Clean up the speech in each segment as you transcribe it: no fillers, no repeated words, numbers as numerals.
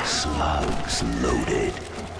Slugs loaded.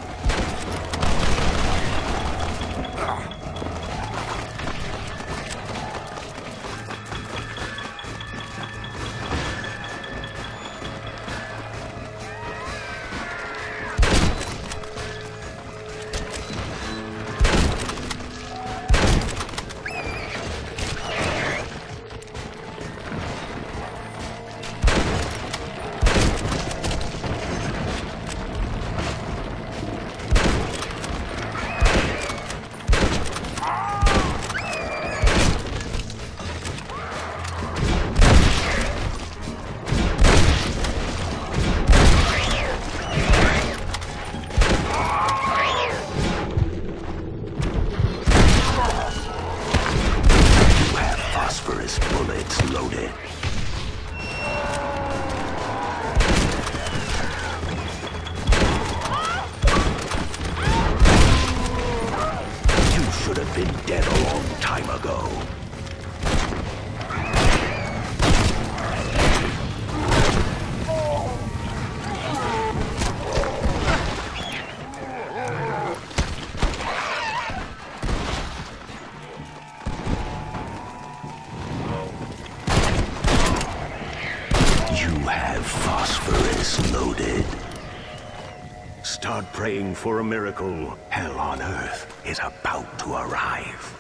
Start praying for a miracle. Hell on Earth is about to arrive.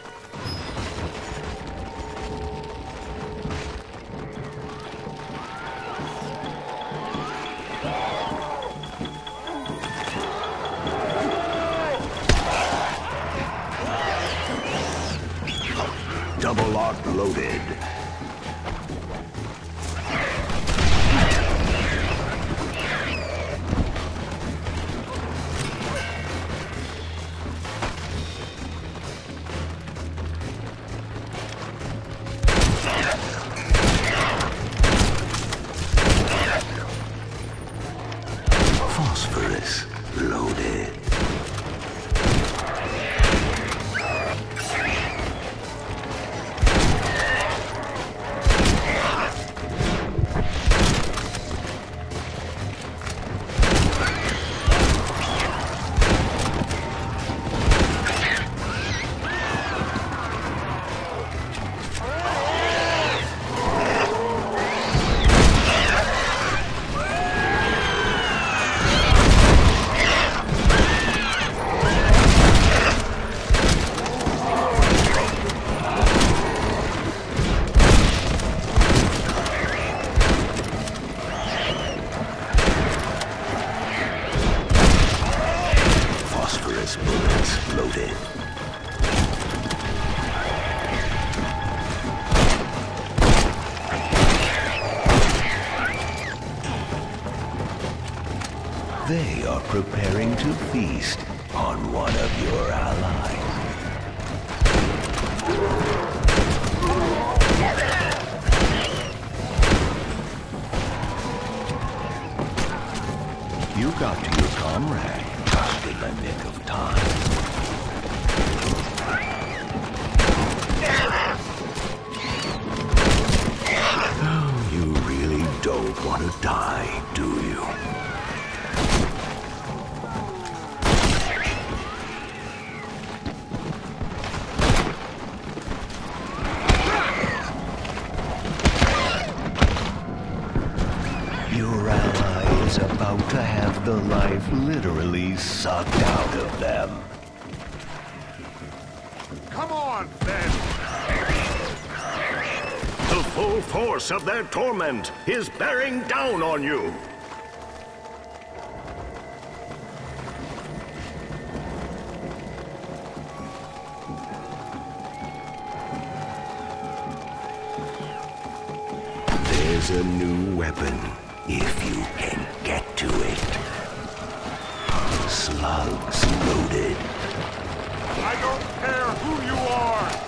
Double arc loaded. Phosphorus loaded. Bullets loaded. They are preparing to feast on one of your allies. You got to your comrade just in the nick of time. You really don't want to die, do you? Your ally is about to have the life literally sucked out of them. Come on, then! The full force of their torment is bearing down on you. There's a new weapon, if you can get to it. Slugs loaded. I don't care who you are!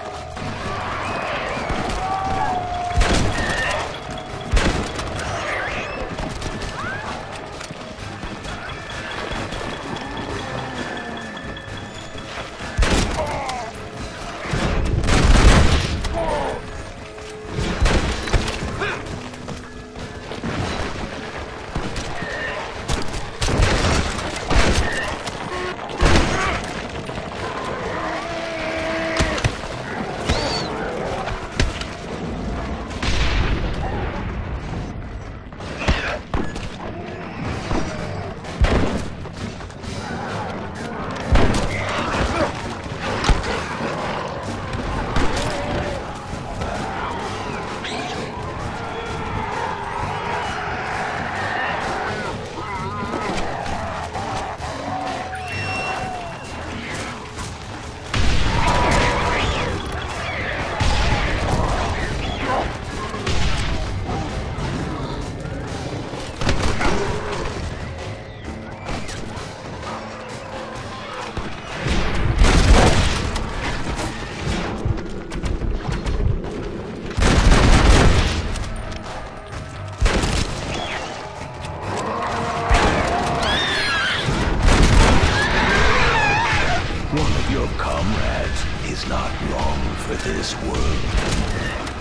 your comrades is not long for this world.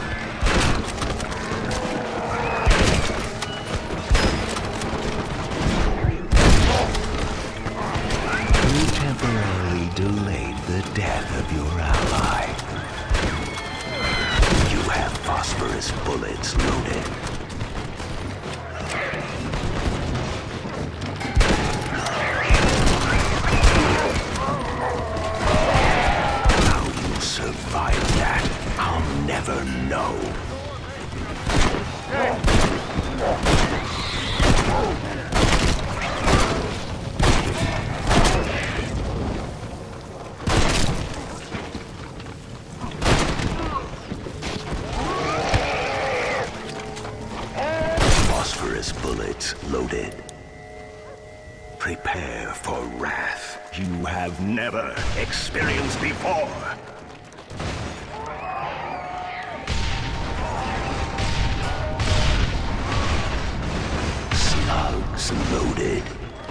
You temporarily delayed the death of your ally. You have phosphorus bullets loaded. How you survived that, I'll never know. Phosphorus bullets loaded. Prepare for wrath you have never experienced before. Slugs loaded.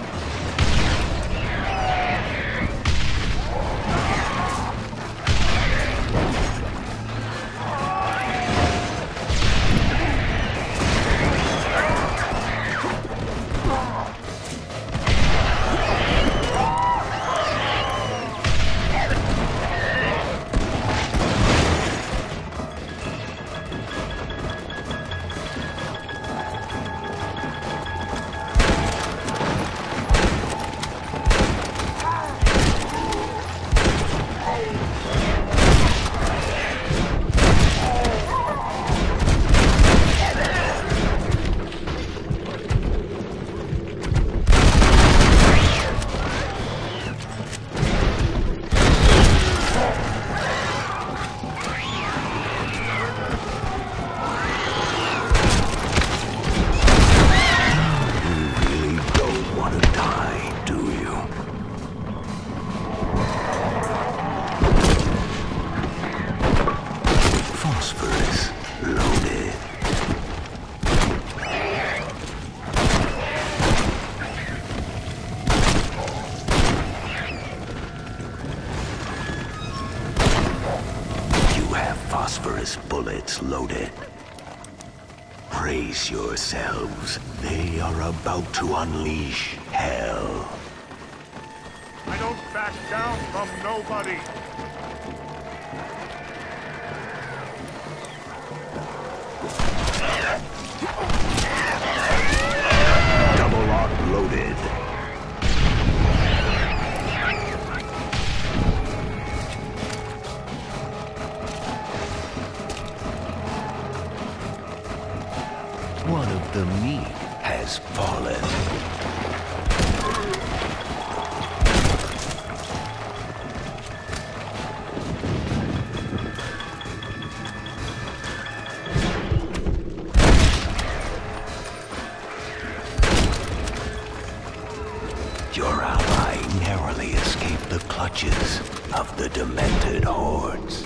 Phosphorus loaded. You have phosphorus bullets loaded. Brace yourselves. They are about to unleash hell. I don't back down from nobody. Double lock loaded. One of the meat has fallen. Your ally narrowly escaped the clutches of the demented hordes.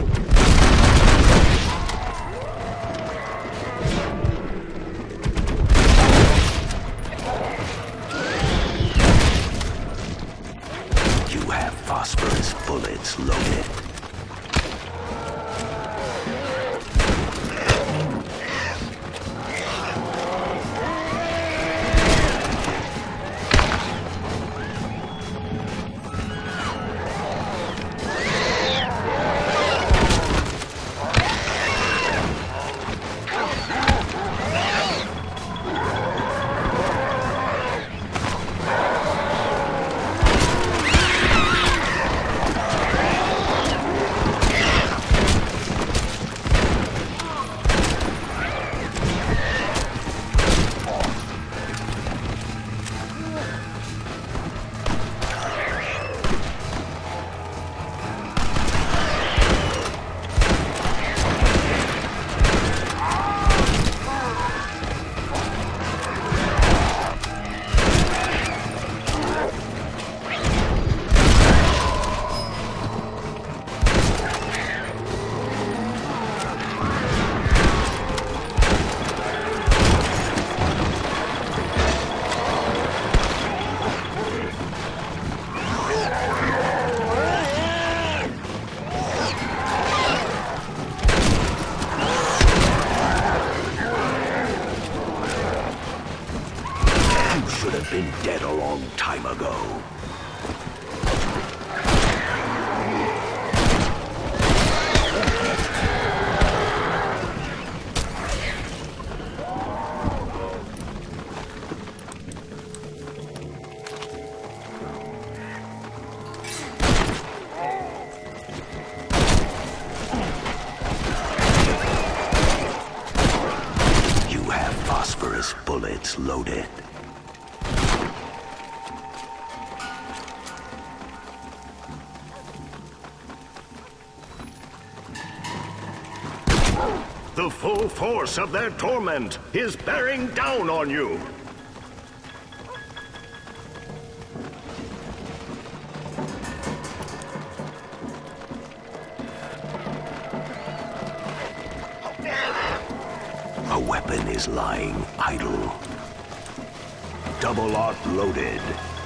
You have phosphorus bullets loaded. bullets loaded. The full force of their torment is bearing down on you. A weapon is lying idle. Double-aught loaded.